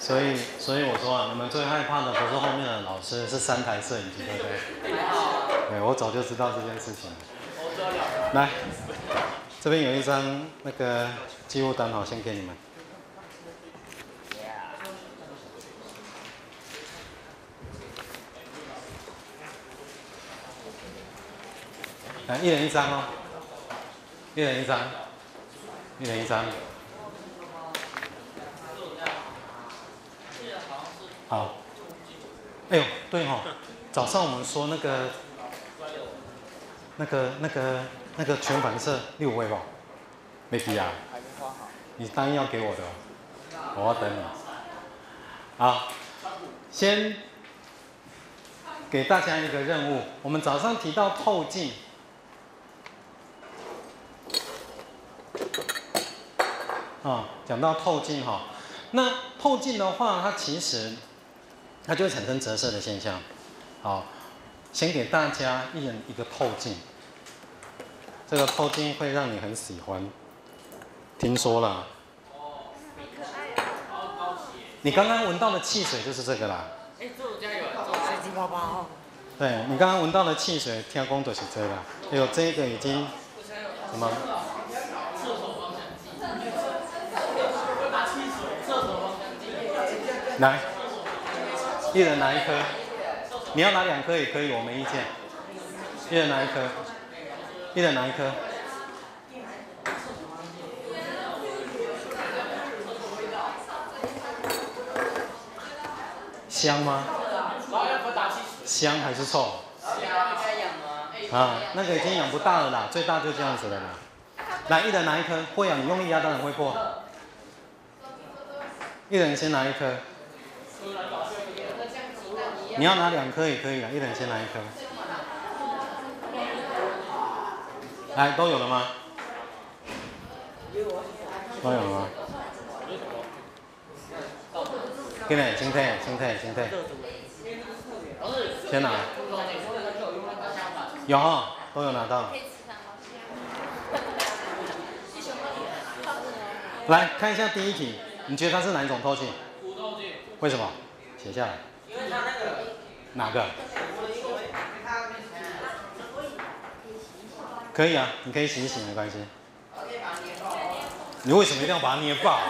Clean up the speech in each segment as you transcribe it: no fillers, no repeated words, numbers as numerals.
所以我说啊，你们最害怕的不是后面的老师，是3台摄影机，对不对？对，我早就知道这件事情。来，这边有一张那个记录单，好，先给你们。来，一人一张哦，一人一张，一人一张。好。哎呦，对哈、哦，早上我们说那个全反射6位吧，没给啊？你答应要给我的，我要等你。好，先给大家一个任务，我们早上提到透镜。讲到透镜哈，那透镜的话，它其实它就会产生折射的现象。好，先给大家一人一个透镜，这个透镜会让你很喜欢。听说了。你刚刚闻到的汽水就是这个啦。 哎，这我家有，水晶包包哦。 对，你刚刚闻到的汽水，听讲就是这个。哎呦，这个已经什么？来，一人拿1颗，你要拿2颗也可以，我没意见。一人拿1颗，一人拿1颗。香吗？香还是臭？啊，那个已经养不大了啦，最大就这样子了啦。来，一人拿1颗，会啊，你用力压当然会破。一人先拿1颗。你要拿2颗也可以啊，一人先拿1颗。来，都有了吗？都有了吗？给你，先退。先拿。有哈，都有拿到。来看一下第一题，你觉得它是哪一种透镜？土透镜。为什么？写下来。因为它那个哪个？可以啊，你可以洗一洗，没关系。你为什么一定要把它捏爆？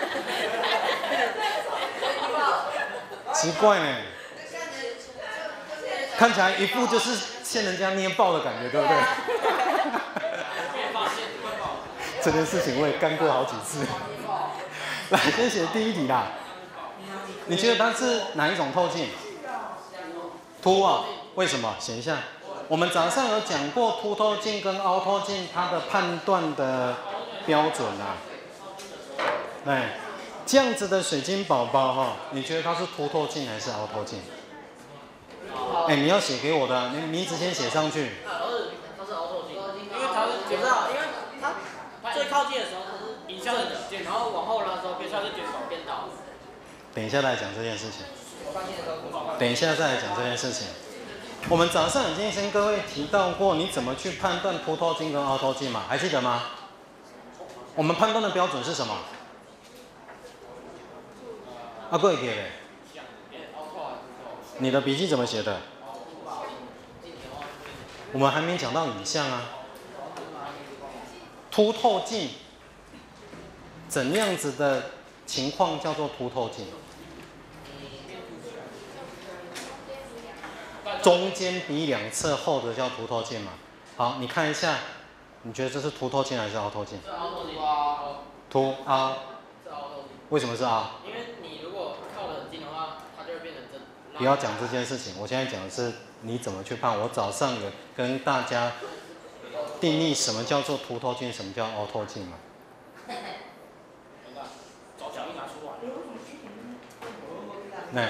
奇怪呢，看起来一副就是欠人家捏爆的感觉，对不对？这件事情我也干过好几次。来，先写第一题啦。你觉得它是哪一种透镜？凸啊？为什么？写一下。我们早上有讲过凸透镜跟凹透镜它的判断的标准啊。对，这样子的水晶宝宝哈，你觉得它是凸透镜还是凹透镜？哎，你要写给我的，你名字先写上去。 它是凹透镜，因为它是我知道，因为它最靠近的时候它是影像的点，然后往后拉的时候变像是点倒变倒。 等一下再来讲这件事情。等一下再来讲这件事情。我们早上已经跟各位提到过，你怎么去判断凸透镜跟凹透镜嘛？还记得吗？我们判断的标准是什么？啊，各位给嘞。你的笔记怎么写的？我们还没讲到影像啊。凸透镜，怎样子的情况叫做凸透镜？中间比2侧厚的叫凸透镜嘛。好，你看一下，你觉得这是凸透镜还是凹透镜？ 是凹透镜。 凸凹。 是凹透镜。 为什么是凹？ 因为你如果靠得很近的话，它就会变成真。 不要讲这件事情，我现在讲的是你怎么去判。我早上有跟大家定义什么叫做凸透镜，什么叫凹透镜嘛。 找脚一拿出来。 那。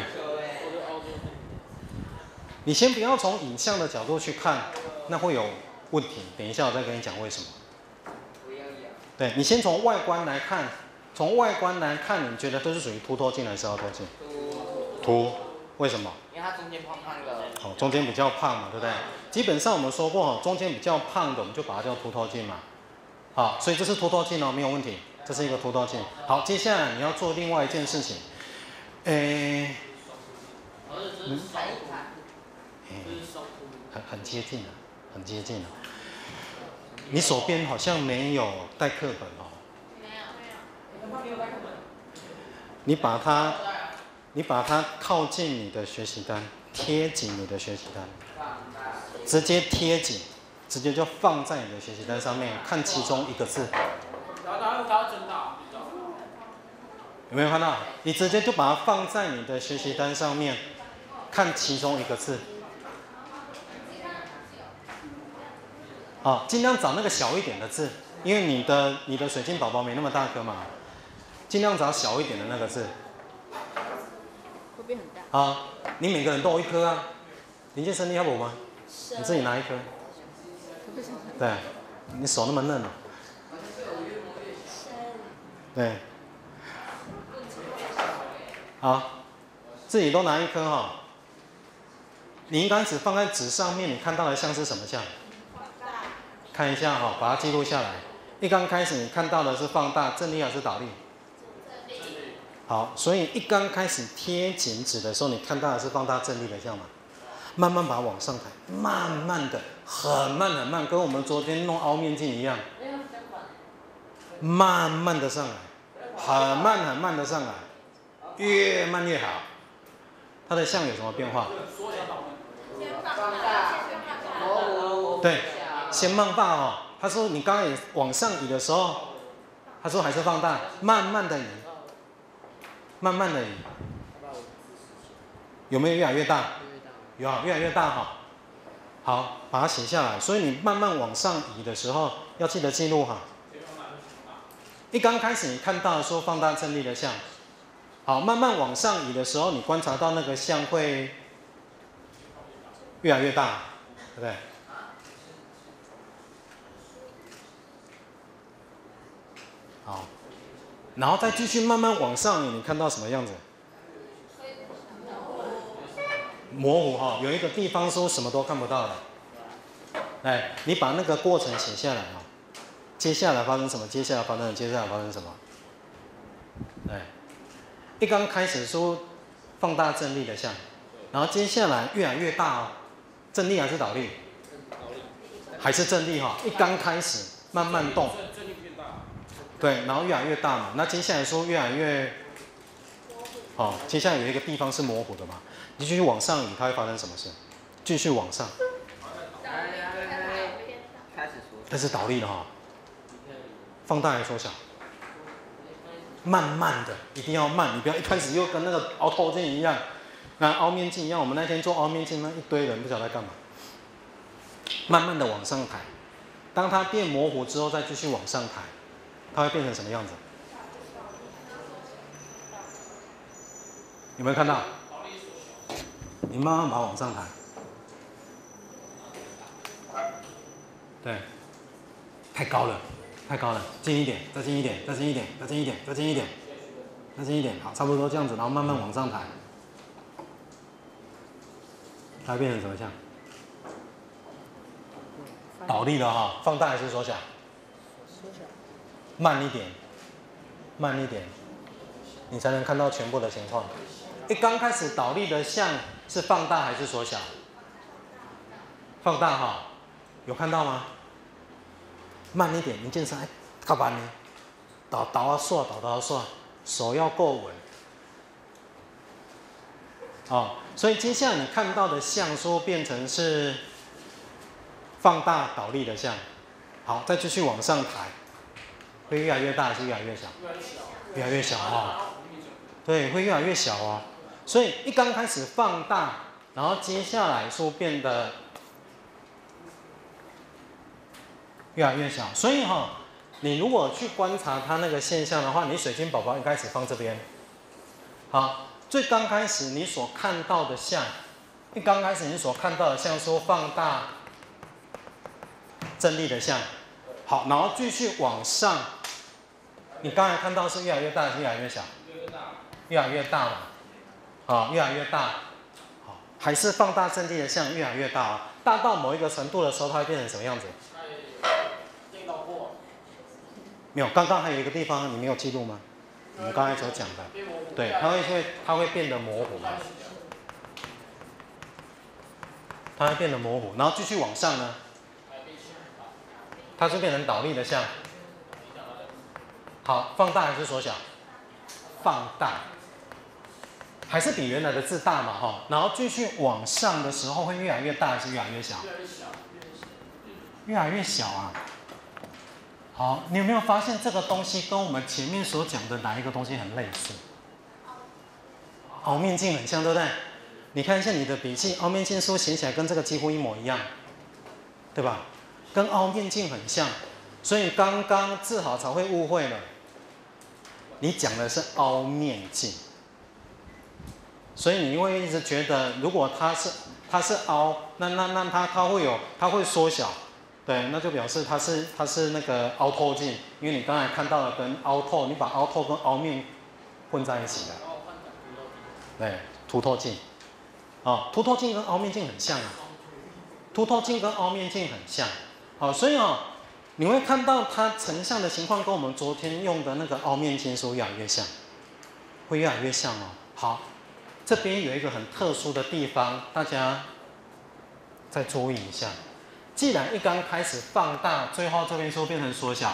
你先不要从影像的角度去看，那会有问题。等一下我再跟你讲为什么。对，你先从外观来看，从外观来看，你觉得都是属于凸透镜还是凹透镜？凸。为什么？ 因为它中间胖胖的。 好，中间比较胖嘛，对不对？基本上我们说过，中间比较胖的，我们就把它叫凸透镜嘛。好，所以这是凸透镜哦，没有问题，这是一个凸透镜。好，接下来你要做另外一件事情。 很接近了，很接近了。你手边好像没有带课本哦。没有带课本。你把它靠近你的学习单，贴紧你的学习单，直接贴紧，直接就放在你的学习单上面，看其中一个字。有没有看到？你直接就把它放在你的学习单上面，看其中一个字。好，尽量找那个小一点的字，因为你的水晶宝宝没那么大颗嘛，尽量找小一点的那个字。 会变很大。 啊，你每个人都有一颗啊。林健生，你要我吗？你自己拿一颗。对，你手那么嫩哦。对。好，自己都拿一颗哈。你应该只放在纸上面，你看到的像是什么像？看一下哈，把它记录下来。一刚开始你看到的是放大，正力还是倒立？好，所以一刚开始贴紧纸的时候，你看到的是放大正力的像吗？慢慢把它往上抬，慢慢的，很慢很慢，跟我们昨天弄凹面镜一样，慢慢的上来，很慢很慢的上来，越慢越好。它的像有什么变化？对，先放大哦。他说你刚刚也往上移的时候，他说还是放大，慢慢的移，慢慢的移，有没有越来越大？有啊，越来越大哈。好，把它写下来。所以你慢慢往上移的时候，要记得记录哈。一刚开始你看到的时候放大正力的像，好，慢慢往上移的时候，你观察到那个像会越来越大，对不对？好，然后再继续慢慢往上移，你看到什么样子？模糊哈，有一个地方说什么都看不到了。哎，你把那个过程写下来啊。接下来发生什么？接下来发生什么？哎，一刚开始说放大正力的像，然后接下来越来越大哦。正力还是倒立？还是正力哈。一刚开始慢慢动。对，然后越来越大嘛。那接下来说越来越，好，接下来有一个地方是模糊的嘛。你继续往上移，它会发生什么事？继续往上。这是倒立的哈。放大还是缩小？慢慢的，一定要慢，你不要一开始又跟那个凹透镜一样，凹面镜一样。我们那天做凹面镜，那一堆人不晓得在干嘛。慢慢的往上抬，当它变模糊之后，再继续往上抬，它会变成什么样子？有没有看到？你慢慢把它往上抬。对，太高了。太高了，近一点，再近一点，再近一点，再近一点，再近一点，再近一点，好，差不多这样子，然后慢慢往上抬，它会变成什么像？倒立的哈，放大还是缩小？缩小。慢一点，慢一点，你才能看到全部的情况。一刚开始倒立的像是放大还是缩小？放大哈，有看到吗？慢一点，林健生，较慢呢，倒啊刷，倒啊刷，手要够稳。哦，所以接下来你看到的像说变成是放大倒立的像，好，再继续往上抬，会越来越大还是越来越小？越来越小哦。对，会越来越小哦。所以一刚开始放大，然后接下来说变得越来越小，所以哈，你如果去观察它那个现象的话，你水晶宝宝一开始放这边，好，最刚开始你所看到的像，一刚开始你所看到的像说放大正力的像，好，然后继续往上，你刚才看到是越来越大还是越来越小？越来越大嘛，好，越来越大，好，还是放大正力的像越来越大啊，大到某一个程度的时候，它会变成什么样子？没有，刚刚还有一个地方你没有记录吗？我们刚才所讲的， 对，它会变得模糊，它会变得模糊，然后继续往上呢，它就变成倒立的像。好，放大还是缩小？放大，还是比原来的字大嘛哈。然后继续往上的时候会越来越大还是越来越小？越来越小啊。好，你有没有发现这个东西跟我们前面所讲的哪一个东西很类似？凹面镜很像，对不对？你看一下你的笔记，凹面镜书写起来跟这个几乎一模一样，对吧？跟凹面镜很像，所以刚刚志豪才会误会了。你讲的是凹面镜，所以你会一直觉得，如果它是凹，那它会缩小，对，那就表示它是那个凹透镜，因为你刚才看到的跟凹透，你把凹透跟凹面混在一起了，对，凸透镜，啊，凸透镜跟凹面镜很像啊，凸透镜跟凹面镜很像，好，所以啊。你会看到它成像的情况跟我们昨天用的那个凹面镜书越来越像，会越来越像哦。好，这边有一个很特殊的地方，大家再注意一下。既然一刚开始放大，最后这边说变成缩小，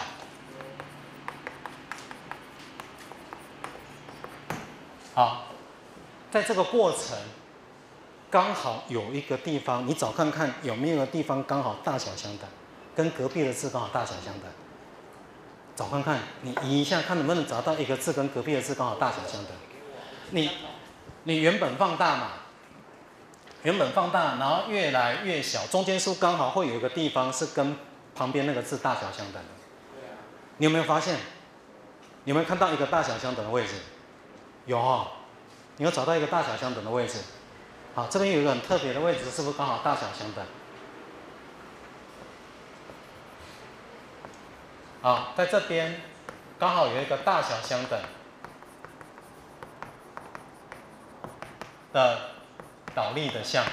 好，在这个过程刚好有一个地方，你找看看有没有个地方刚好大小相等。跟隔壁的字刚好大小相等，找看看，你移一下，看能不能找到一个字跟隔壁的字刚好大小相等。你原本放大嘛，原本放大，然后越来越小，中间是不是刚好会有一个地方是跟旁边那个字大小相等的？你有没有发现？你有没有看到一个大小相等的位置？有哦，你有找到一个大小相等的位置。好，这边有一个很特别的位置，是不是刚好大小相等？好，在这边刚好有一个大小相等的倒立的像。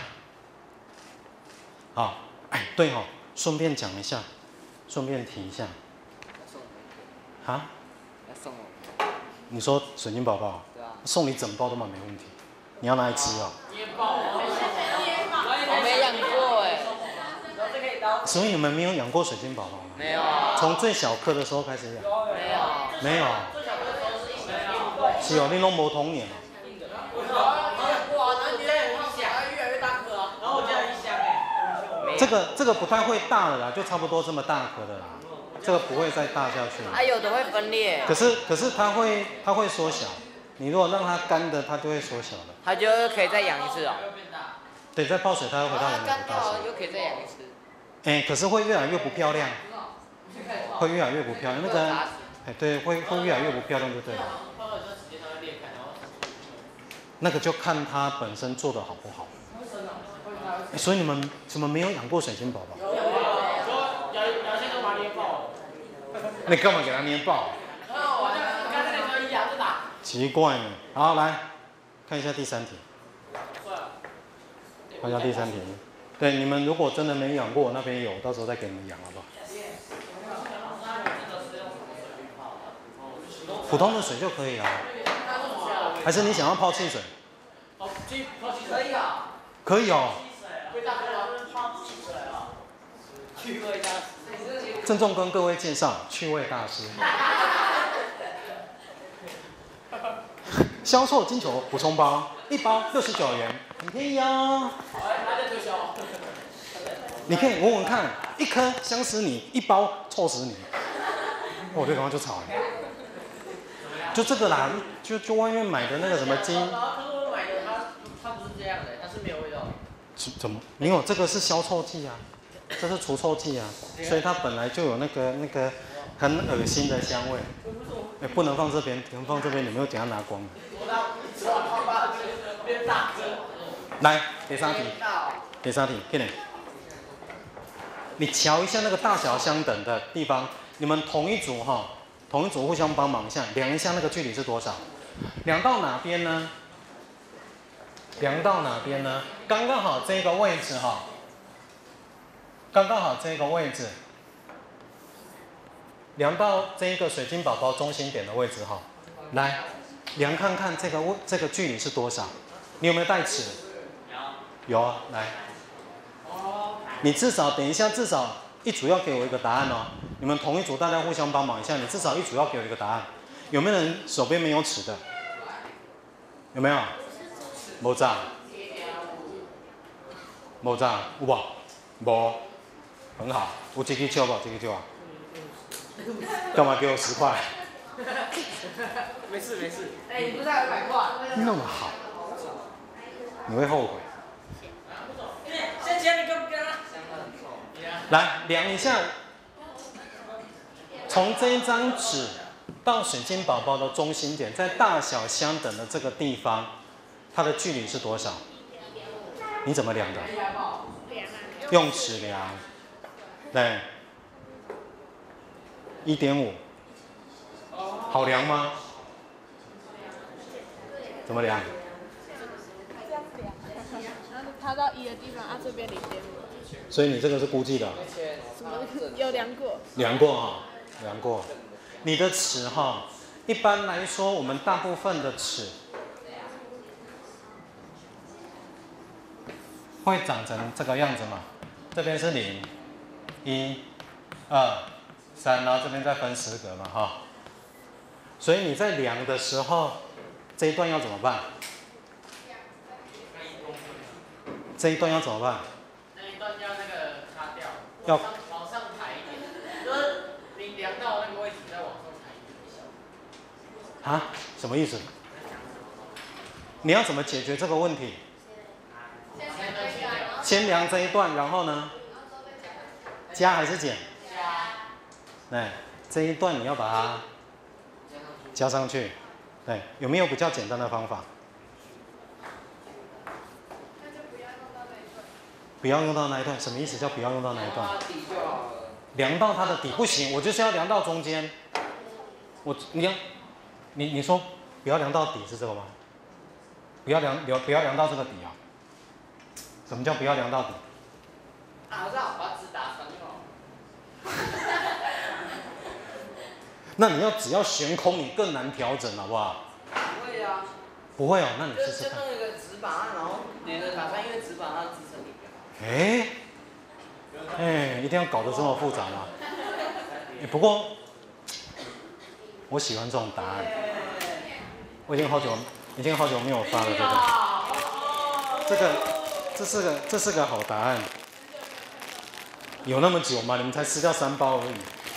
好，哎，对哦，顺便讲一下，顺便提一下。啊？ 要送我？ 你说水晶宝宝？ 对啊。 送你整包都蛮没问题。你要拿来吃哦。 捏爆！我没养过哎。 所以你们没有养过水晶宝宝吗？ 没有啊。 从最小颗的时候开始养？ 没有。 没有。是哦，你都没童年哦。 哇，那你在我一想，越来越大颗啊。然后我这样一想哎。 这个不太会大了啦，就差不多这么大颗的啦。这个不会再大下去。 啊，有的会分裂。 可是它会缩小。你如果让它干的，它就会缩小了。 它就可以再养一次哦。 对，再泡水它会回到原来的大小。 干掉了又可以再养一次。 哎，可是会越来越不漂亮，会越来越不漂亮。那个，哎，对，会越来越不漂亮，就对了。那个就看它本身做的好不好。所以你们怎么没有养过水晶宝宝？你干嘛给它捏爆？奇怪呢。好，来看一下第三题。看一下第三题。对，你们如果真的没养过，那边有，到时候再给你们养，好不好？普通的水就可以了。还是你想要泡汽水？泡汽水可以啊。可以哦。趣味大师。郑重跟各位介绍趣味大师。销售金球补充包，1包69元，很便宜啊。你可以闻闻看，一颗香死你，一包臭死你。我对，赶快就吵了。就这个啦，就外面买的那个什么金。可是我买的它不是这样的，它是没有味道的。怎么？没有，这个是消臭剂啊，这是除臭剂啊，所以它本来就有那个很恶心的香味。哎，不能放这边，你们放这边，你们又等下拿光了。来，第三题，第三题，骗你。你瞧一下那个大小相等的地方，你们同一组哈，同一组互相帮忙一下，量一下那个距离是多少？量到哪边呢？量到哪边呢？刚刚好这个位置哈，刚刚好这个位置，量到这个水晶宝宝中心点的位置哈。来， 量看看这个距离是多少？你有没有带尺？有啊，来。你至少等一下，至少一组要给我一个答案哦。你们同一组，大家互相帮忙一下。你至少一组要给我一个答案。有没有人手边没有尺的？有没有？没账。没账，有无？无。很好，有这个少无？这个少啊？干嘛给我10块？ 没事没事。哎，你不是还有100块？ 那么好，你会后悔。 先前你跟不跟啊？ 来量一下，从这一张纸到水晶宝宝的中心点，在大小相等的这个地方，它的距离是多少？你怎么量的？用尺量。对。1.5。好量吗？怎么量？ 然后它到1的地方，啊这边0.5。 所以你这个是估计的。 有量过。 量过哈，量过。你的尺哈，一般来说，我们大部分的尺会长成这个样子嘛。这边是0、1、2、3，然后这边再分10格嘛哈。所以你在量的时候，这一段要怎么办？这一段要怎么办？ 那一段要那个擦掉， 要往上抬一点，就是你量到那个位置再往上抬一点。 啊？什么意思？你要怎么解决这个问题？先量这一段，然后呢？加还是减？加。对，这一段你要把它加上去。对，有没有比较简单的方法？不要用到那一段，什么意思？叫不要用到那一段？量到它的底不行，我就是要量到中间。你说不要量到底是这个吗？不要量到这个底啊？什么叫不要量到底？ 啊，我知道，把纸打穿就好。 那你只要悬空，你更难调整，好不好？ 不会啊。 不会哦，那你试试看。 就弄一个纸板，然后连着打穿，因为纸板它支撑你。 一定要搞得这么复杂吗？不过我喜欢这种答案。我已经好久没有发了这个。这是个好答案。有那么久吗？你们才吃掉3包而已。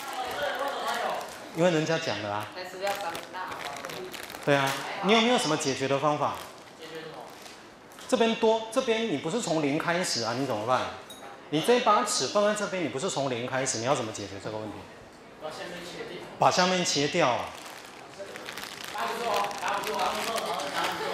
因为人家讲了啊。 才吃掉3大包。 对啊，你有没有什么解决的方法？ 解决什么？ 这边你不是从0开始啊，你怎么办？你这把尺放在这边，你不是从0开始，你要怎么解决这个问题？ 把下面切掉。 把下面切掉啊。 打不住，打不住，打不住，打不住。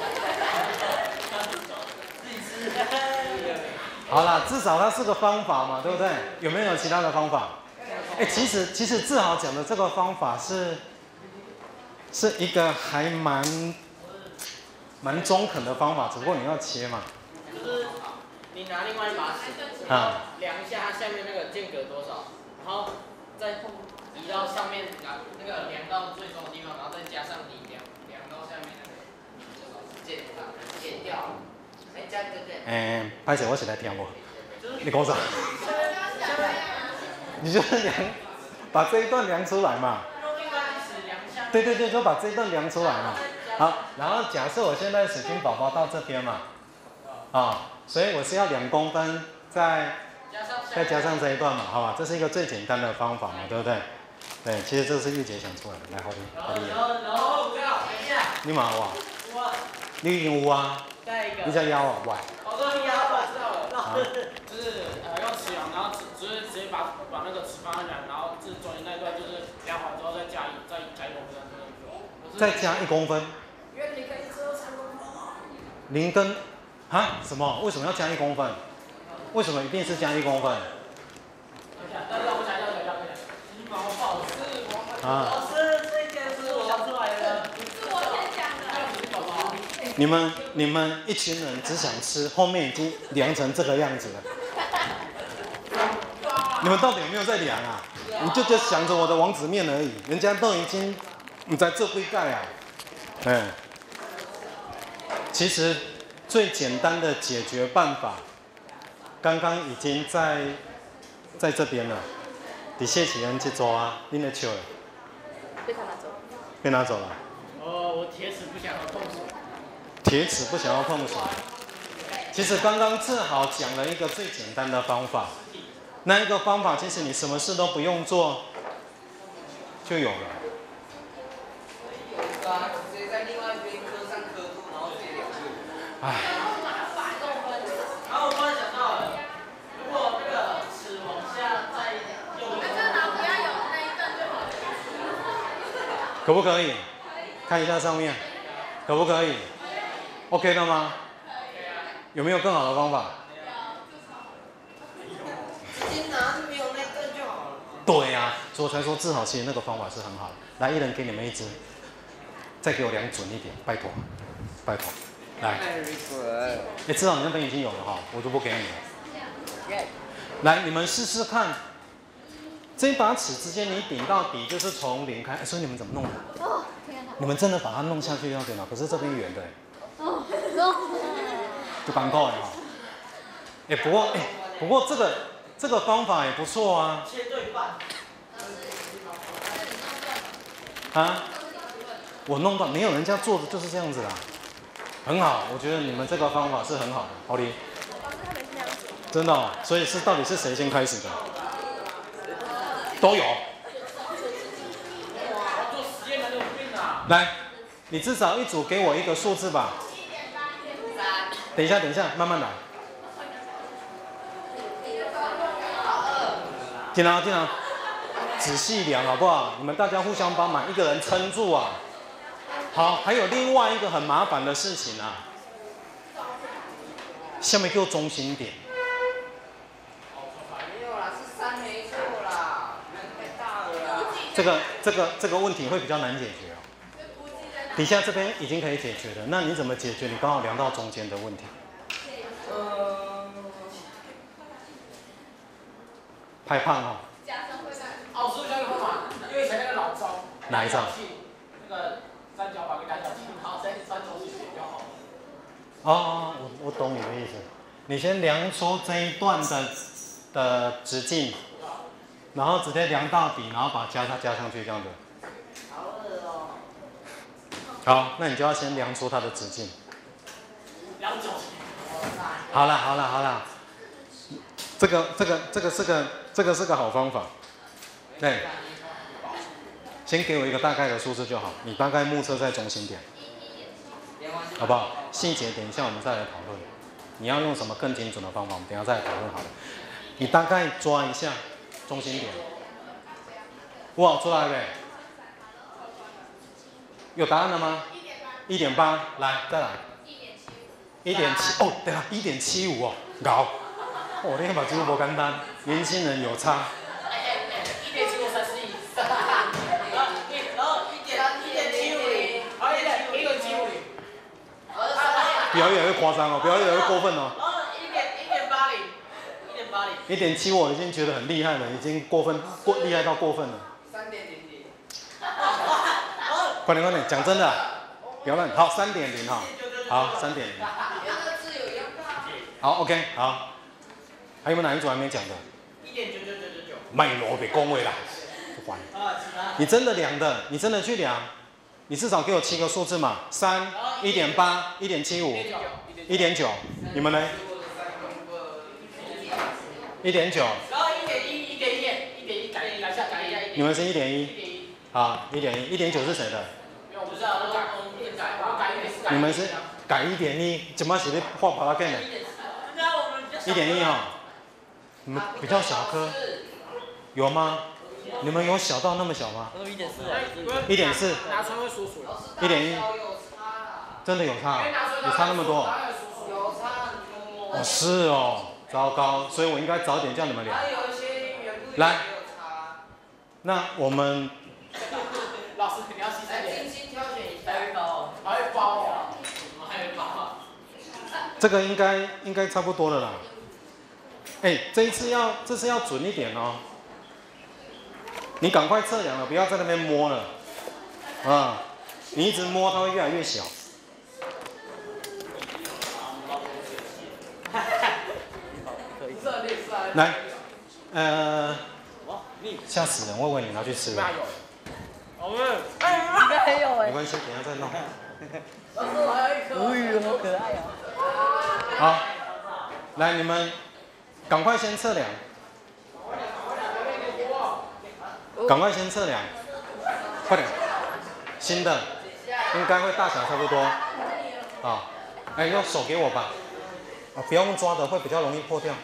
自己吃。 好啦，至少它是个方法嘛，对不对？有没有其他的方法？其实志豪讲的这个方法是一个还蛮中肯的方法，只不过你要切嘛。 就是你拿另外一把尺，量一下它下面那个间隔多少，然后再移到上面那个量到最中的地方，然后再加上你量到下面那个减掉。加这个。 拍摄我是来听无？你讲啥？你就是量，把这一段量出来嘛。对，就把这一段量出来嘛。好，然后假设我现在水晶宝宝到这边嘛，所以我是要2公分，再加上这一段嘛，好吧？这是一个最简单的方法嘛，对不对？对，其实这是玉姐想出来的，来，好的。 然后等一下。 你嘛有啊？你已经有啊？你在腰啊？喂。 我说你腰，我知道了。就是用尺量，然后直接把那个尺放上来，然后这中间那一段就是量好之后再加1公分。 再加1公分。 因为你可以只有3公分。 0跟什么？为什么要加1公分？为什么一定是加1公分？ 老师，这件是我想出来的。是我先讲的。 你们一群人只想吃，后面已经量成这个样子了。你们到底有没有在量啊？你就想着我的王子面而已，人家都已经你在做龟盖啊。 其实最简单的解决办法，刚刚已经在这边了。你谢启恩这周啊，你的球被他拿走。 被拿走了。 我铁齿不想要碰水。 铁齿不想要碰水。其实刚刚志豪讲了一个最简单的方法，那一个方法其实你什么事都不用做，就有了。 直接在另外一边刻上刻度，然后直接两个。 唉。 然后我突然想到了，如果那个齿往下再右。 那这脑不要有那一段就好了。 可不可以？看一下上面，可不可以 ？OK 了吗？有没有更好的方法？ 直接拿就没有那段就好了。 对呀、所以我才说治好其实那个方法是很好的。来，一人给你们一支，再给我量准一点，拜托，拜托。来，至少你那边已经有了哈，我就不给你了。来，你们试试看，这把尺直接你顶到底就是从零开，所以你们怎么弄的？ 哦，天哪！ 你们真的把它弄下去要对吗？可是这边圆的， 哦， 就刚够了哈。不过这个方法也不错啊。 切对半。 啊？我弄到没有人家做的就是这样子啦，很好，我觉得你们这个方法是很好的，好的。真的、哦，所以到底是谁先开始的？都有。 做实验很有病啊！ 来，你至少一组给我一个数字吧。等一下，慢慢来。进来，仔细量好不好？你们大家互相帮忙，一个人撑住啊。好，还有另外一个很麻烦的事情啊，下面给我中心点。 没有啦，是3没错啦，太大了啦。 这个问题会比较难解决哦。底下这边已经可以解决了，那你怎么解决？你刚好量到中间的问题。太胖哦。 哦，是不是那个方法？因为以前那个老招。 哪一招？ 那个三角把个三角形，然后再穿中心点就好了。 哦，我懂你的意思。你先量出这一段的直径，然后直接量到底，然后把它加上去，这样子。 好恶哦。 好，那你就要先量出它的直径。 量角。 好了，这个是个好方法。对，先给我一个大概的数字就好，你大概目测在中心点，好不好？细节等一下我们再来讨论。你要用什么更精准的方法，我们等一下再来讨论好了。你大概抓一下中心点。哇，出来了没？有答案了吗？1.8，来，再来。1.7，哦，对了，1.75哦，高。哦，你看把这个不简单，年轻人有差。 1.75才是1，然后1.750，然后1.750。 不要越来越夸张哦，不要越来越过分哦。 然后1.80。 1.7我已经觉得很厉害了，已经厉害到过分了。 3.00。 快点，讲真的，不要乱。好，3.0哈，好3.0。好 ，OK， 好。还有没有哪一组还没讲的 ？1.99999。 卖罗别恭维啦，不管。你真的量的，你真的去量，你至少给我7个数字嘛，3、1.8、1.75、1.9，你们呢？1.9。 然后1.1改一下。 你们是1.1。好，1.1，1.9是谁的？ 我不知道，我改1.4。 你们是改1.1，怎么写的画跑拉更呢？1.1哦，你们比较小颗，有吗？你们有小到那么小吗？1.4。 拿出来会缩水。 1.1。真的有差，有差那么多？ 有差很多。 哦，是哦，糟糕，所以我应该早点叫你们量。来，那我们。 老师，你要细心点。 精心挑选一下。 还会包哦。还会包。 这个应该差不多了啦。这次要准一点哦。你赶快测量了，不要在那边摸了。啊，你一直摸它会越来越小。 来，吓死人！我以为你拿去吃了。 我们应该还有没关系，等一下再弄。 老师，我还有一颗。 好可爱哦。 好，来，你们赶快先测量，赶快先测量，快点，新的应该会大小差不多。啊，哎，用手给我吧，啊，不要用抓的，会比较容易破掉。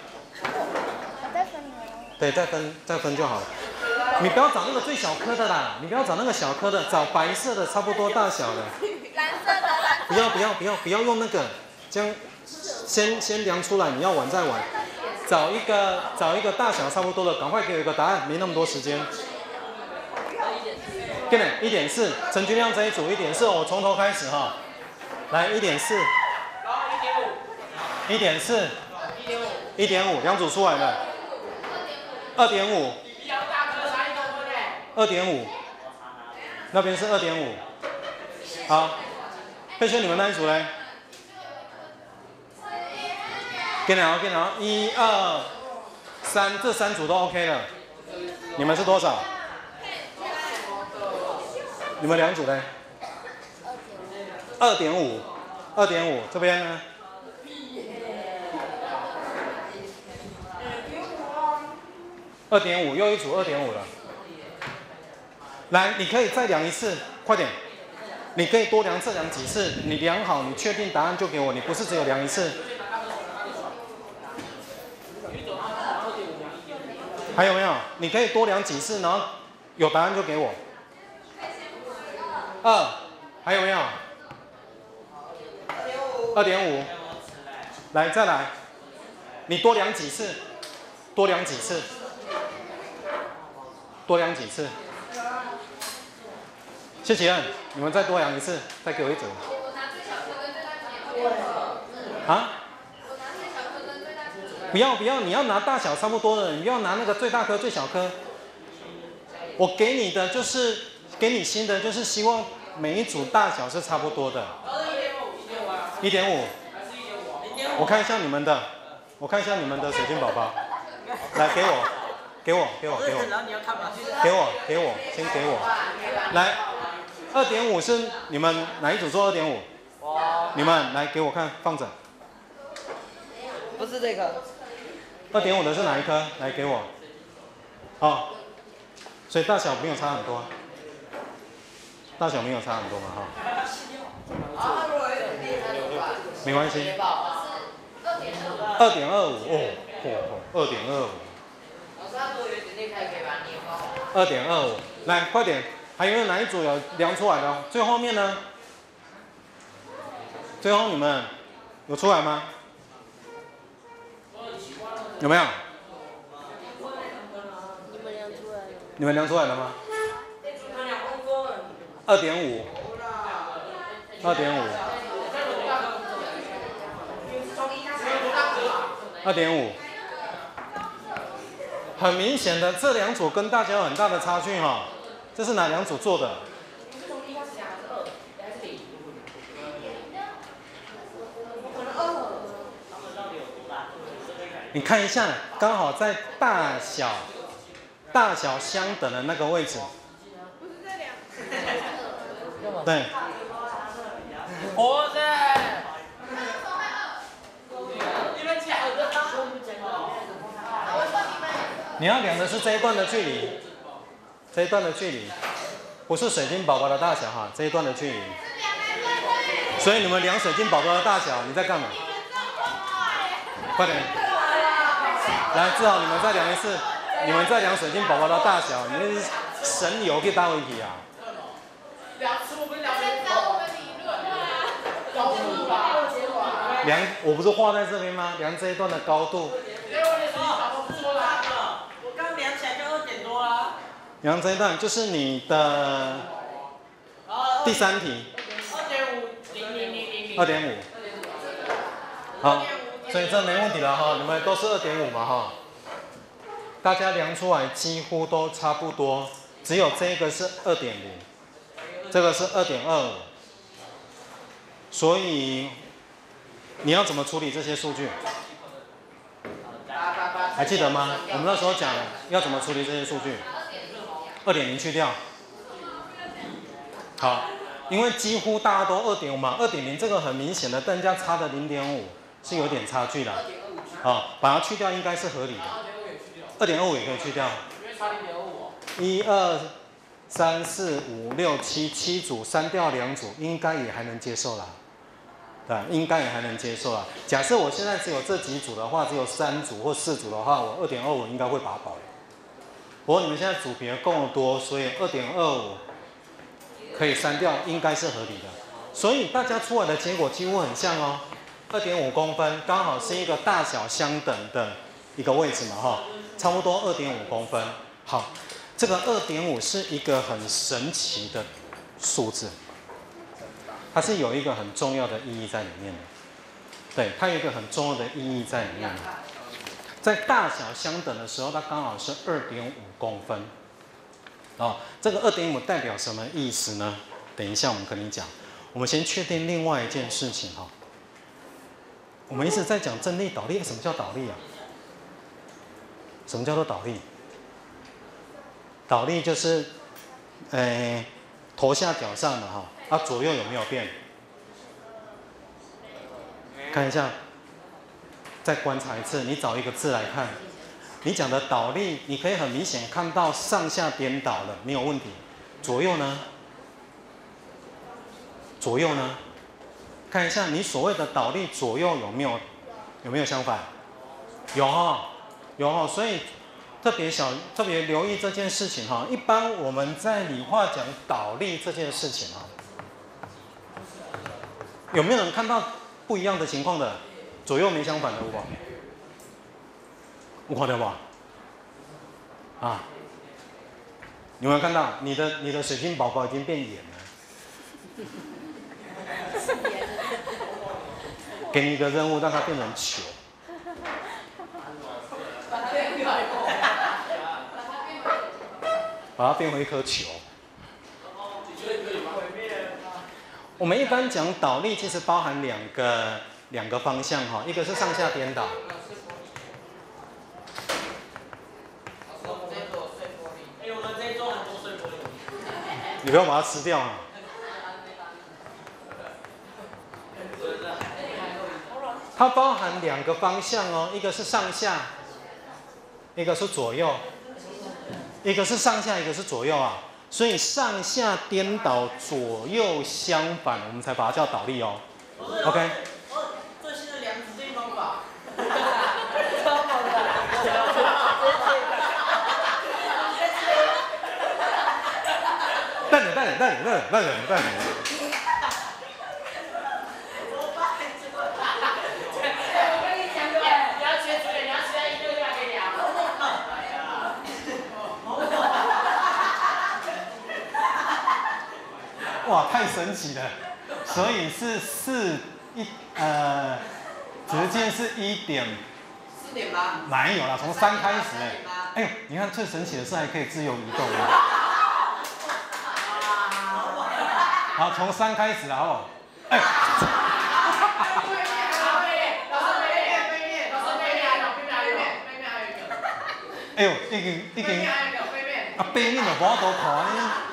对，再分就好了。你不要找那个最小颗的啦，你不要找那个小颗的，找白色的差不多大小的。 蓝色的。 不要用那个，这样先量出来，你要玩再玩。找一个大小差不多的，赶快给我一个答案，没那么多时间。给你1.4，陈君亮这一组1.4，我从头开始哈。来1.4，1.4，1.5，两组出来了。2.5，2.5，那边是2.5。好，佩轩你们那一组嘞？给你啊，1、2、3，这3组都 OK 了。你们是多少？你们2组嘞？2.5，这边呢？2.5，又一组2.5了。来，你可以再量一次，快点。你可以多量测量几次，你量好，你确定答案就给我，你不是只有量一次。还有没有？你可以多量几次，然后有答案就给我。2，还有没有？2.5，来再来，你多量几次？多量几次？谢启恩，你们再多量一次，再给我一组。啊？不要，你要拿大小差不多的，你不要拿那个最大颗、最小颗。我给你的就是给你新的，就是希望每一组大小是差不多的。1.5。我看一下你们的，水晶宝宝，来给我。先给我。来，2.5是你们哪一组做2.5？你们来给我看，放着。 不是这个。 2.5的是哪一颗？来给我。好，所以大小没有差很多。嘛哈。没关系。2.25哦，2.25。2.25，来快点，还有没有哪一组有量出来的？最后面呢？最后你们有出来吗？有没有？你们量出来了吗？2.5，很明显的，这2组跟大家有很大的差距哈。这是哪2组做的？你看一下，刚好在大小相等的那个位置。对。 活的。 你要量的是这一段的距离，不是水晶宝宝的大小哈，这一段的距离。所以你们量水晶宝宝的大小，你在干嘛？快点！来，志豪，你们再量一次，你们再量水晶宝宝的大小，你们神游去大问题啊！量，我不是画在这边吗？量这一段的高度。 我刚量起来就2点多啦。 量这一段就是你的第3题。2.5。好，所以这没问题了哈，你们都是2.5嘛哈。大家量出来几乎都差不多，只有这个是2.0，这个是2.25。所以你要怎么处理这些数据？ 还记得吗？我们那时候讲要怎么处理这些数据，2.0去掉。好，因为几乎大家都2.5嘛，2.0这个很明显的，跟人家差的0.5是有点差距的。把它去掉应该是合理的。2.25也可以去掉。 因为差0.25。 1、2、3、4、5、6、7组，删掉2组，应该也还能接受啦。对，应该也还能接受啦。假设我现在只有这几组的话，只有3组或4组的话，我2.25应该会把它保留。不过你们现在组别够多，所以2.25可以删掉，应该是合理的。所以大家出来的结果几乎很像哦。2.5公分刚好是一个大小相等的一个位置嘛，哈，差不多2.5公分。好，这个2.5是一个很神奇的数字，它是有一个很重要的意义在里面的。对，它有一个很重要的意义在里面的。在大小相等的时候，它刚好是2.5公分。这个2.5代表什么意思呢？等一下我们跟你讲。我们先确定另外一件事情哈。我们一直在讲正力倒力，什么叫倒力啊？什么叫做倒力？倒力就是，头下脚上的哈，左右有没有变？看一下，再观察一次，你找一个字来看。你讲的倒力，你可以很明显看到上下颠倒了，没有问题。左右呢？左右呢？看一下你所谓的倒力左右有没有相反？有哈，有哈，所以特别留意这件事情哈。一般我们在理化讲倒力这件事情哈，有没有人看到不一样的情况的？左右没相反的有无？有看到吧？有没有看到你的水晶宝宝已经变圆了？给你一个任务，让它变成球，把它变回一颗球。我们一般讲倒力，其实包含两个方向哈，一个是上下颠倒。你不要把它吃掉啊！它包含2个方向哦，一个是上下，一个是左右，一个是上下，一个是左右啊。所以上下颠倒，左右相反，我们才把它叫倒力哦。OK。 这新的量子力方法。 带点。哇，太神奇了！所以是直径是4.8，没有啦，从3开始哎呦，你看最神奇的是还可以自由移动。好，从3开始，好不好？哎呦，已经背面就无法度看。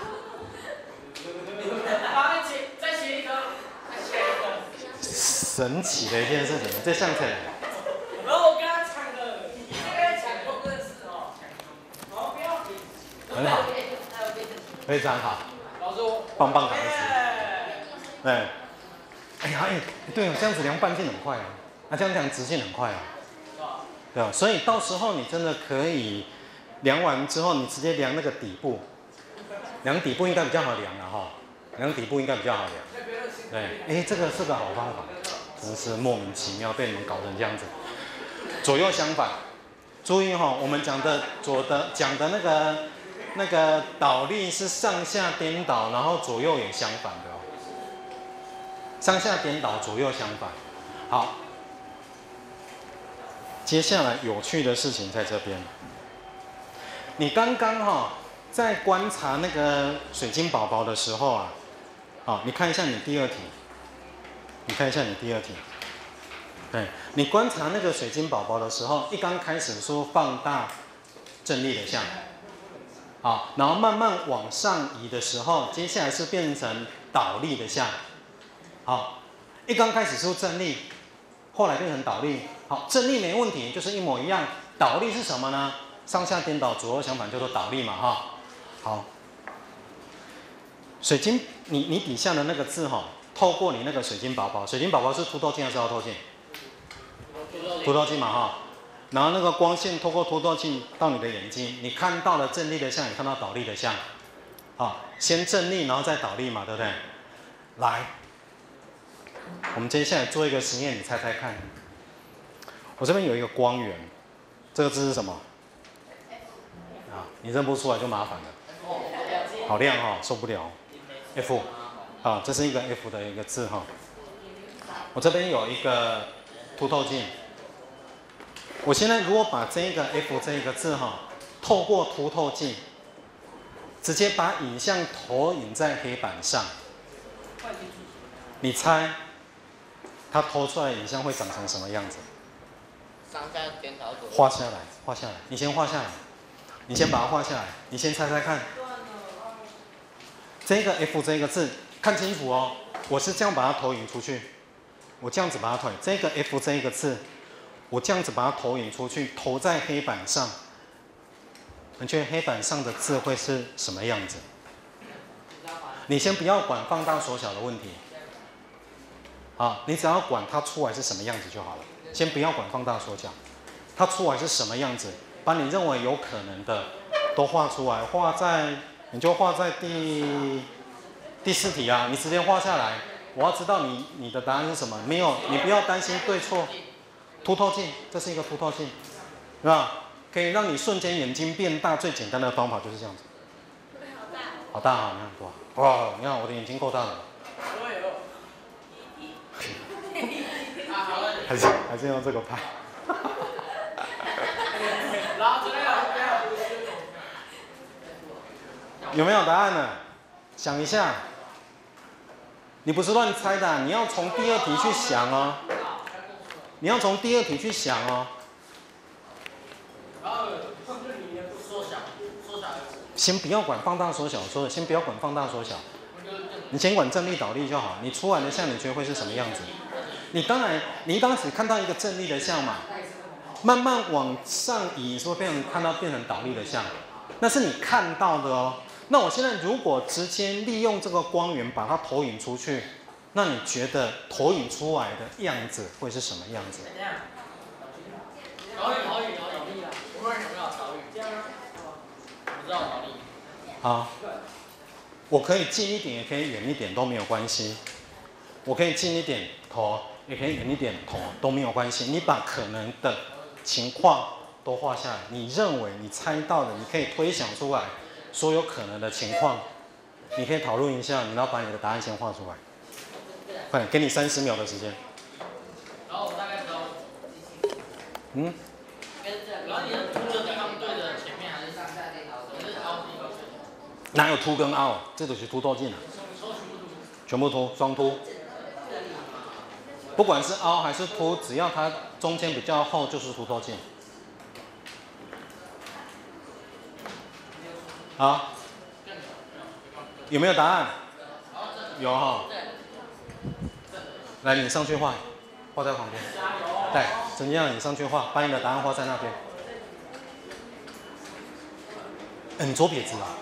神奇的一件事情，这相册。 然后我跟他抢的，你这个抢都不认识哦。好，不要紧。 很好，非常好。 老师， 棒糖师。对。对哦，这样子量半径很快啊，这样量直径很快啊。对吧？所以到时候你真的可以量完之后，你直接量那个底部，量底部应该比较好量了哈。量底部应该比较好量。对，这个是个好方法。真是莫名其妙，被你们搞成这样子。左右相反，注意哈，我们讲的那个倒力是上下颠倒，然后左右也相反的哦。上下颠倒，左右相反。好，接下来有趣的事情在这边。你刚刚在观察那个水晶宝宝的时候你看一下你第2题。你看一下你第2题， 对，你观察那个水晶宝宝的时候，一刚开始说放大正立的像，好，然后慢慢往上移的时候，接下来是变成倒立的像，好，一刚开始是正立，后来变成倒立，好，正立没问题，就是一模一样，倒立是什么呢？上下颠倒，左右相反叫做倒立嘛，哈，好，水晶，你底下的那个字哈，透过你那个水晶宝宝，水晶宝宝是凸透镜还是凹透镜？凸透镜嘛哈，然后那个光线透过凸透镜到你的眼睛，你看到了正立的像，也看到倒立的像，啊，先正立然后再倒立嘛，对不对？来，我们接下来做一个实验，你猜猜看。我这边有一个光源，这个字是什么？啊，你认不出来就麻烦了。好亮哈，受不了。F， 啊，这是一个 F 的一个字哈。我这边有一个凸透镜。我现在如果把这个 F 这个字哈，透过凸透镜，直接把影像投影在黑板上，你猜它投出来的影像会长成什么样子？ 上下颠倒左右。 画下来，画下来，你先画下来，你先把它画下来，你先猜猜看。这个 F 这个字看清楚哦，我是这样把它投影出去，我这样子把它投影。这个 F 这个字。我这样子把它投影出去，投在黑板上，你觉得黑板上的字会是什么样子？你先不要管放大缩小的问题，啊，你只要管它出来是什么样子就好了。先不要管放大缩小，它出来是什么样子，把你认为有可能的都画出来，你就画在第4题啊，你直接画下来。我要知道你的答案是什么，没有，你不要担心对错。凸透镜，这是一个凸透镜，是吧？可以让你瞬间眼睛变大，最简单的方法就是这样子。好大啊！你看哇，你看我的眼睛够大了。还是用这个拍。有没有答案呢？想一下。你不是乱猜的，你要从第2题去想哦。你要从第2题去想哦。先不要管放大缩小，说的先不要管放大缩小，你先管正立倒立就好。你出来的像，你觉得会是什么样子？你一刚开始看到一个正立的像嘛，慢慢往上移，说变成倒立的像，那是你看到的哦。那我现在如果直接利用这个光源把它投影出去。那你觉得投影出来的样子会是什么样子？ 陶宇，我们有没有陶宇？不知道陶宇。 好，我可以近一点，也可以远一点，都没有关系。我可以近一点投，也可以远一点投，都没有关系。你把可能的情况都画下来，你认为你猜到的，你可以推想出来所有可能的情况，你可以讨论一下，你要把你的答案先画出来。快点，给你30秒的时间。 然后我大概知道。 嗯。 然后你的凸的地方对着前面还是上下颠倒？还是凹的地方？ 哪有凸跟凹？这就是凸透镜啊。全部凸，双凸。不管是凹还是凸，只要它中间比较厚，就是凸透镜。好，有没有答案？有哈。来，你上去画，画在旁边。对，陈建亮，你上去画，把你的答案画在那边。你左撇子啊？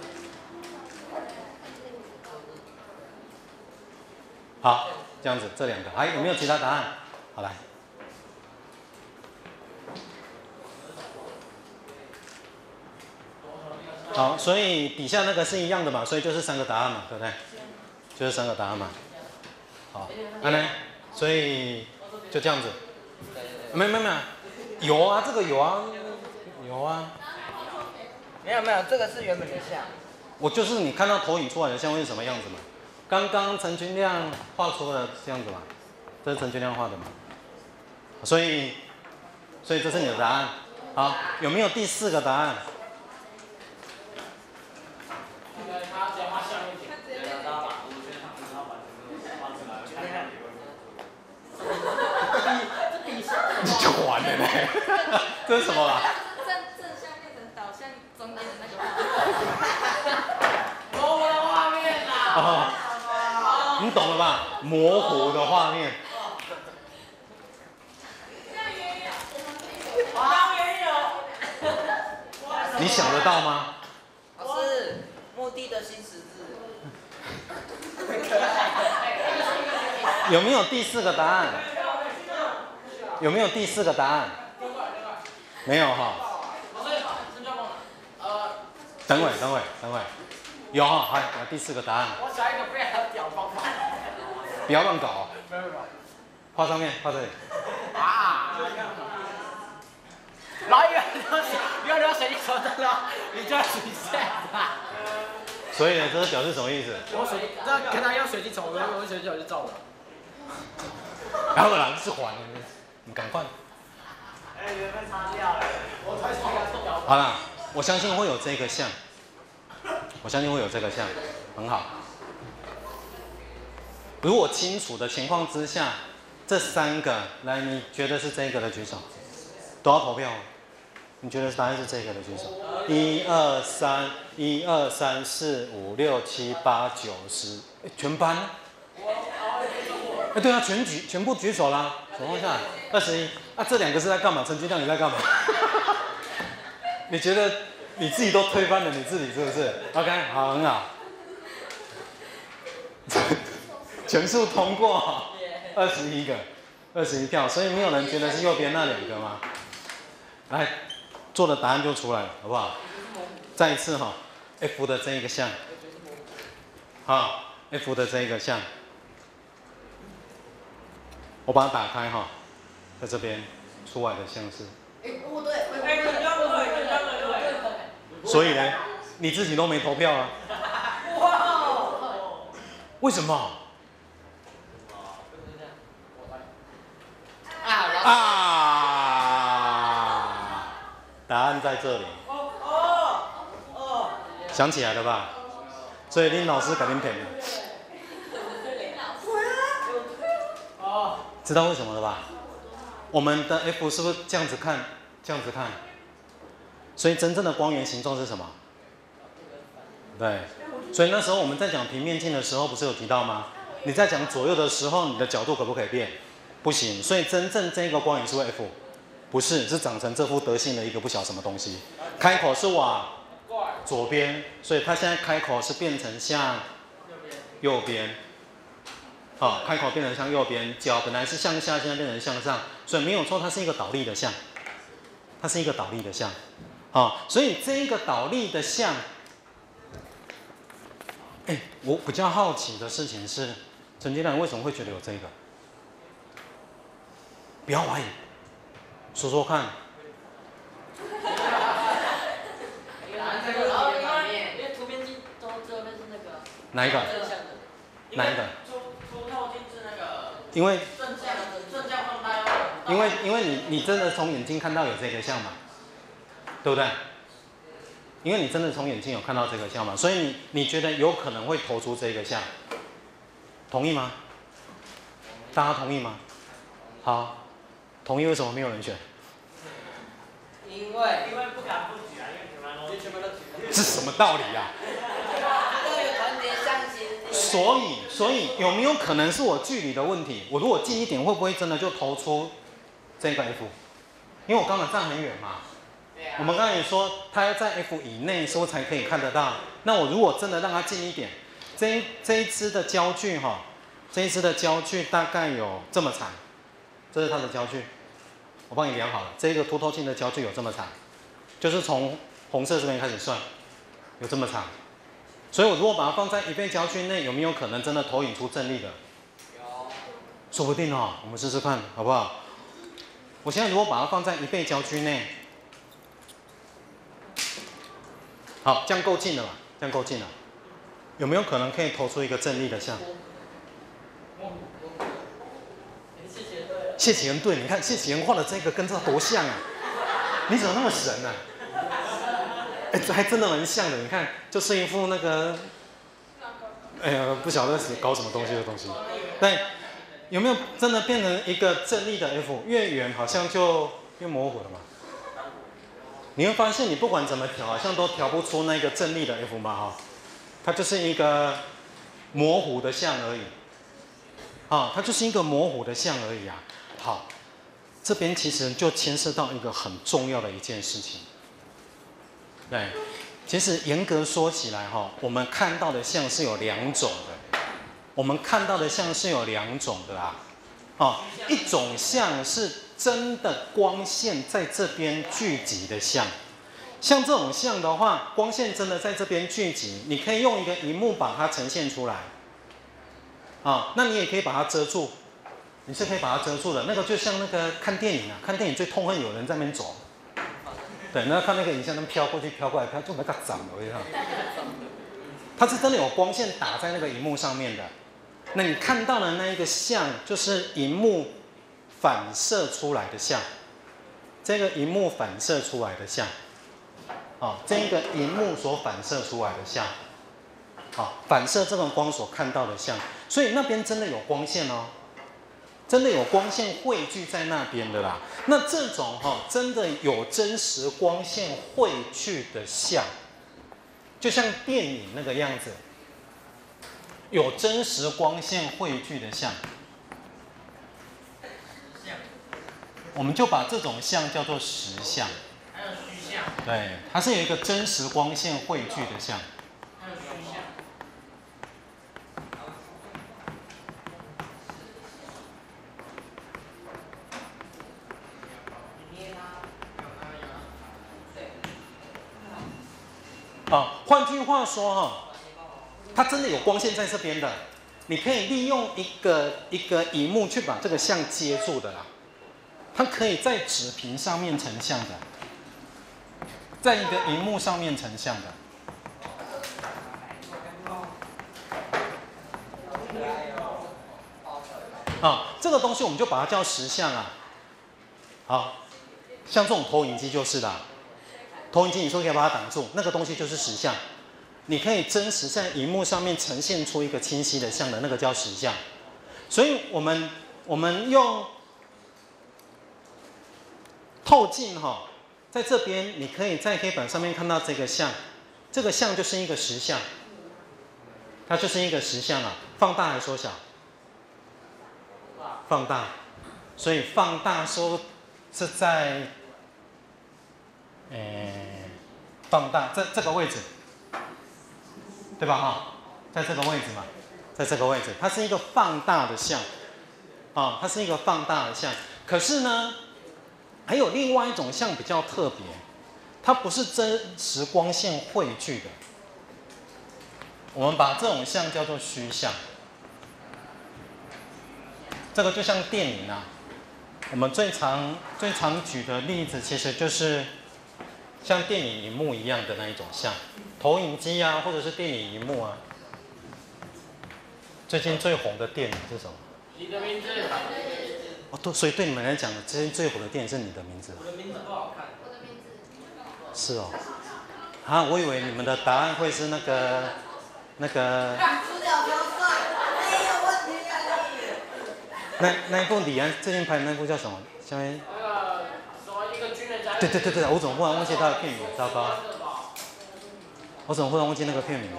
好，这样子，这2个，还有没有其他答案？好，来。好，所以底下那个是一样的嘛，所以就是3个答案嘛，对不对？就是3个答案嘛。好，呢，所以就这样子。没有，有啊，这个有啊，有啊。 没有，这个是原本的像。 我就是你看到投影出来的像会是什么样子嘛？刚刚陈君亮画出的这样子嘛，这是陈君亮画的嘛。所以这是你的答案。好，有没有第4个答案？ 这是什么啦？ 正向变成导向中间的那个模糊的画面啦。 哦，你懂了吧？模糊的画面。你想得到吗？ 老师，墓地的新十字。 有没有第4个答案？有没有第4个答案？没有哈。等会，有哈，还有第4个答案。 我想一个非常屌方法。 不要乱搞哦。 没有。 画上面，画这里。 啊！然后因为你要随机抽到了，你就要取下吧。 所以呢，这是表示什么意思？ 我这跟他要随机抽，我随机我就照了。 然后啦，是还，你赶快。 哎，缘分擦掉了，我才抽。 好啦，我相信会有这个项，很好。如果清楚的情况之下，这3个，来，你觉得是这个的举手，都要投票。你觉得答案是这个的举手。1、2、3，1、2、3、4、5、6、7、8、9、10，全班。对啊，全部举手啦，手放下来。21，啊，这2个是在干嘛？陈君亮，你在干嘛？你觉得你自己都推翻了你自己是不是 ？OK， 好，很好。全数通过，21票，所以没有人觉得是右边那2个吗？来，做的答案就出来了，好不好？再一次哈 ，F 的这一个项，好 ，F 的这一个项，我把它打开哈，在这边出来的项是。 不对， 所以呢，你自己都没投票啊？为什么？答案在这里。想起来了吧？所以林老师给您骗了。知道为什么了吧？我们的 F 是不是这样子看？这样子看。所以真正的光源形状是什么？对。所以那时候我们在讲平面镜的时候，不是有提到吗？你在讲左右的时候，你的角度可不可以变？不行。所以真正这个光源是不是 F？不是，是长成这副德性的一个不晓什么东西。开口是往左边，所以它现在开口是变成向右边。好，开口变成向右边，脚本来是向下，现在变成向上，所以没有错，它是一个倒立的像。它是一个倒立的像。好，所以这一个倒立的像，我比较好奇的事情是，陈建良为什么会觉得有这个？不要怀疑。说说看。 因为图片镜都最后面是那个。 哪一个？哪一个？ 凸透镜是那个。 因为。 正向放大。 因为你真的从眼睛看到有这个像嘛，对不对？因为你真的从眼睛有看到这个像嘛，所以你觉得有可能会投出这个像，同意吗？大家同意吗？好。同意为什么没有人选？ 因为不敢不举啊，因为全部都举了。 这什么道理呀？ 都有团结向心。 所以有没有可能是我距离的问题？我如果近一点，会不会真的就投出这个 F？ 因为我刚才站很远嘛。我们刚才也说，它要在 F 以内，说才可以看得到。那我如果真的让它近一点，这一支的焦距哈，这一支的焦距大概有这么长。这是它的焦距，我帮你量好了。这个凸透镜的焦距有这么长，就是从红色这边开始算，有这么长。所以我如果把它放在1倍焦距内，有没有可能真的投影出正力的？ 有。 说不定哦，我们试试看，好不好？我现在如果把它放在1倍焦距内，好，这样够近了吧？这样够近了。有没有可能可以投出一个正力的像？谢启恩对，你看谢启恩画的这个跟这多像啊！你怎么那么神啊？这还真的蛮像的，你看，就是一副那个，不晓得是搞什么东西的东西。对，有没有真的变成一个正力的 F？越远好像就越模糊了嘛。 你会发现你不管怎么调，好像都调不出那个正力的 F 嘛哈，它就是一个模糊的像而已，啊，它就是一个模糊的像而已啊。好，这边其实就牵涉到一个很重要的一件事情。对，其实严格说起来哈，我们看到的像是有2种的，我们看到的像是有2种的啦。啊，一种像是真的光线在这边聚集的像，像这种像的话，光线真的在这边聚集，你可以用一个萤幕把它呈现出来。啊，那你也可以把它遮住，你是可以把它遮住的。那个就像那个看电影啊，看电影最痛恨有人在那边走。对，那看那个影像，他们飘过去、飘过来、飘，就没个长的，我跟你讲，它是真的有光线打在那个萤幕上面的。那你看到的那一个像，就是萤幕反射出来的像，这个萤幕反射出来的像，啊，这个萤幕所反射出来的像，啊，反射这种光所看到的像，所以那边真的有光线哦，真的有光线汇聚在那边的啦。那这种真的有真实光线汇聚的像，就像电影那个样子。有真实光线汇聚的像，我们就把这种像叫做实像。 还有虚像。 对，它是有一个真实光线汇聚的像。 还有虚像。 换句话说它真的有光线在这边的，你可以利用一个萤幕去把这个像接住的啦。它可以在纸屏上面成像的，在一个萤幕上面成像的。这个东西我们就把它叫实像啊。好，像这种投影机就是啦。投影机你说可以把它挡住，那个东西就是实像。你可以真实在萤幕上面呈现出一个清晰的像的，那个叫实像。所以我们用透镜在这边你可以在黑板上面看到这个像，这个像就是一个实像，它就是一个实像啊。放大还是缩小？放大。所以放大说是在放大这个位置。对吧在这个位置嘛，在这个位置，它是一个放大的像，它是一个放大的像。可是呢，还有另外一种像比较特别，它不是真实光线汇聚的，我们把这种像叫做虚像。这个就像电影啊，我们最常举的例子，其实就是像电影萤幕一样的那一种像。投影机啊，或者是电影萤幕啊。最近最红的电影是什么？ 你的名字。 所以对你们来讲，最近最红的电影是你的名字。 我的名字不好看。 我的名字。 是哦。我以为你们的答案会是那个。 主角多帅，没有问题啊你。 那一部李安最近拍的那部叫什么？下面。 什么一个军人家。 对，我怎么忽然忘记他的片名？糟糕。我怎么忽然忘记那个片名了？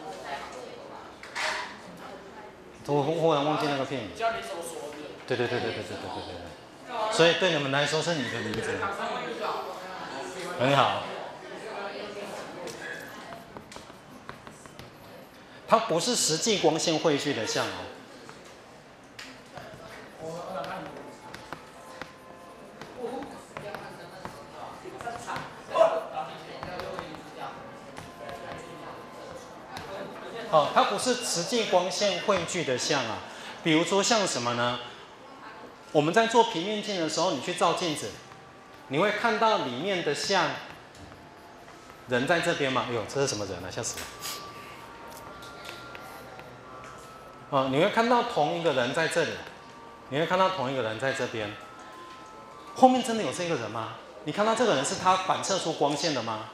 我忽然忘记那个片名。 教你手锁的。 对。所以对你们来说是你的名字。很好。它不是实际光线汇聚的像它不是实际光线汇聚的像啊。比如说像什么呢？我们在做平面镜的时候，你去照镜子，你会看到里面的像人在这边吗？哎呦，这是什么人啊？吓死了！你会看到同一个人在这里，你会看到同一个人在这边。后面真的有这个人吗？你看到这个人是他反射出光线的吗？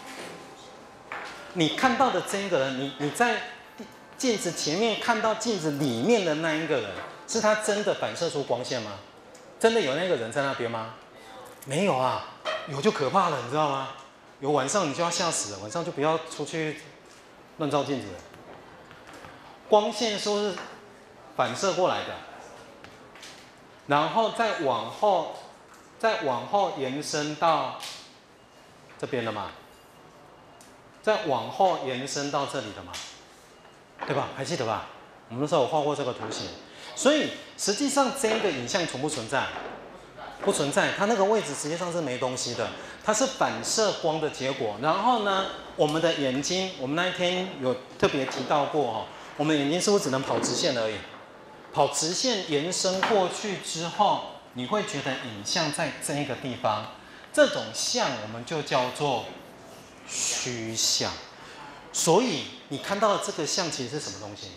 你看到的这个人，你在镜子前面看到镜子里面的那一个人，是他真的反射出光线吗？真的有那个人在那边吗？没有啊。 有就可怕了，你知道吗？有晚上你就要吓死了，晚上就不要出去乱照镜子了。光线说是反射过来的，然后再往后延伸到这边了嘛，再往后延伸到这里的嘛，对吧？还记得吧？我们那时候有画过这个图形，所以实际上这个影像存不存在？不存在，它那个位置实际上是没东西的，它是反射光的结果。然后呢，我们的眼睛，我们那一天有特别提到过哦，我们的眼睛是不是只能跑直线而已？跑直线延伸过去之后，你会觉得影像在这个地方，这种像我们就叫做虚像。所以你看到的这个像其实是什么东西？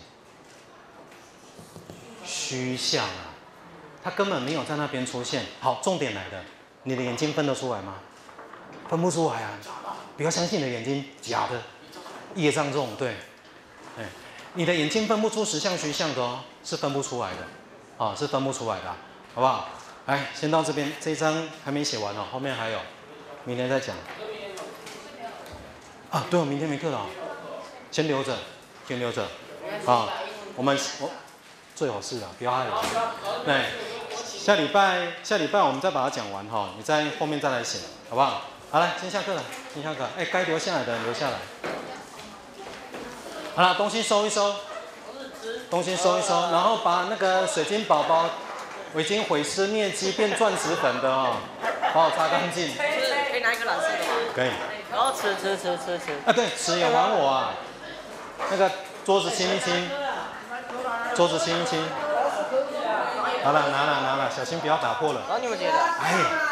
虚像啊。它根本没有在那边出现。好，重点来了，你的眼睛分得出来吗？分不出来啊！不要相信你的眼睛，假的，业障重，对，哎，你的眼睛分不出实相虚相的哦，是分不出来的，啊，是分不出来的，好不好？来，先到这边，这一章还没写完哦，后面还有，明天再讲。啊，对哦，明天没课了，先留着，先留着，啊，我最好是啊，不要害人，对。下礼拜我们再把它讲完哈，你在后面再来写，好不好？好了，先下课了，先下课。哎，该留下来的留下来。好了，东西收一收，然后把那个水晶宝宝已经毁尸灭迹变钻石粉的哦，帮我擦干净。 可以拿一个蓝色的吗？ 可以。 然后吃。 啊，对，吃也还我啊。那个桌子清一清，桌子清一清。好了，拿了，小心不要打破了。 然后你们觉得？ 哎。